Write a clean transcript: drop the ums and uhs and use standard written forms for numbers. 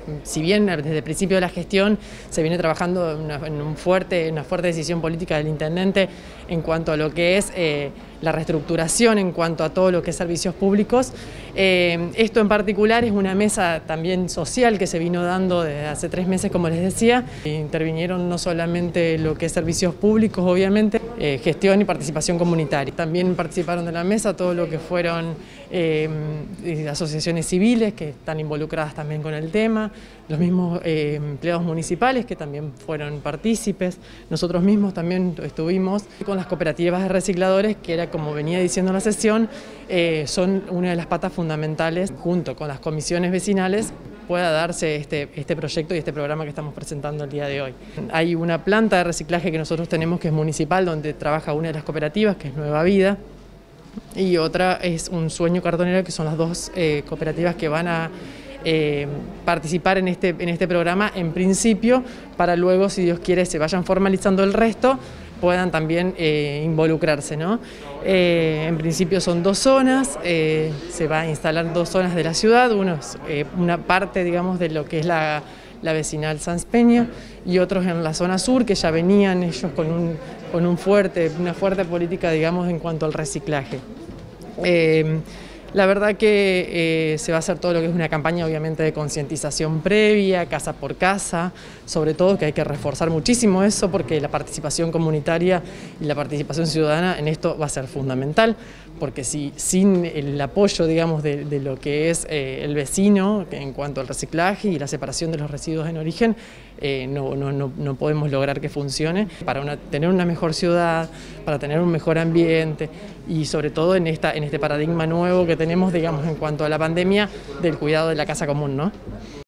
si bien desde el principio de la gestión se viene trabajando en una fuerte decisión política del intendente en cuanto a lo que es la reestructuración, en cuanto a todo lo que es servicios públicos. Esto en particular es una mesa también social que se vino dando desde hace 3 meses, como les decía. Intervinieron no solamente lo que es servicios públicos, obviamente, gestión y participación comunitaria. También participaron de la mesa todo lo que fueron asociaciones civiles que están involucradas también con el tema, los mismos empleados municipales que también fueron partícipes. Nosotros mismos también estuvimos con las cooperativas de recicladores, que era, como venía diciendo la sesión, son una de las patas fundamentales, junto con las comisiones vecinales, pueda darse este proyecto y este programa que estamos presentando el día de hoy. Hay una planta de reciclaje que nosotros tenemos que es municipal, donde trabaja una de las cooperativas, que es Nueva Vida, y otra es Un Sueño Cartonero, que son las dos cooperativas que van a participar en este programa en principio, para luego, si Dios quiere, se vayan formalizando el resto, puedan también involucrarse, ¿no? En principio son 2 zonas, se va a instalar 2 zonas de la ciudad, una parte, digamos, de lo que es la vecinal Sanz Peña, y otros en la zona sur, que ya venían ellos con una fuerte política, digamos, en cuanto al reciclaje. La verdad que se va a hacer todo lo que es una campaña, obviamente, de concientización previa, casa por casa, sobre todo que hay que reforzar muchísimo eso, porque la participación comunitaria y la participación ciudadana en esto va a ser fundamental, porque sin el apoyo, digamos, de lo que es el vecino en cuanto al reciclaje y la separación de los residuos en origen, no podemos lograr que funcione para tener una mejor ciudad, para tener un mejor ambiente y sobre todo en este paradigma nuevo que tenemos, digamos, en cuanto a la pandemia, del cuidado de la casa común, ¿no?